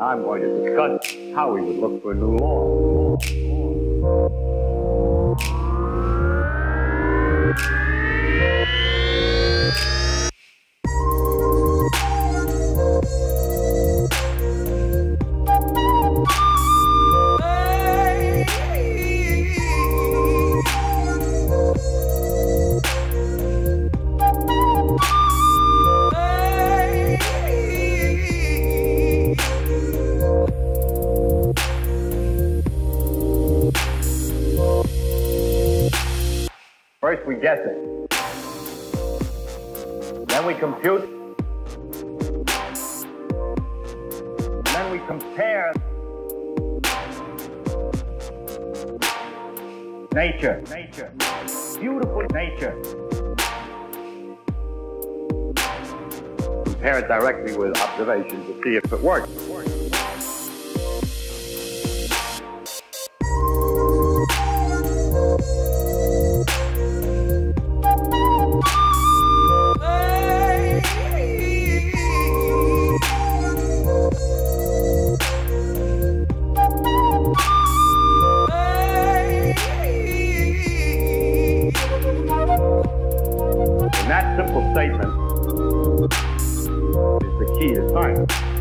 I'm going to discuss how we would look for a new law. First we guess it, then we compute, and then we compare nature, beautiful nature. Compare it directly with observations to see if it works. And that simple statement is the key to science.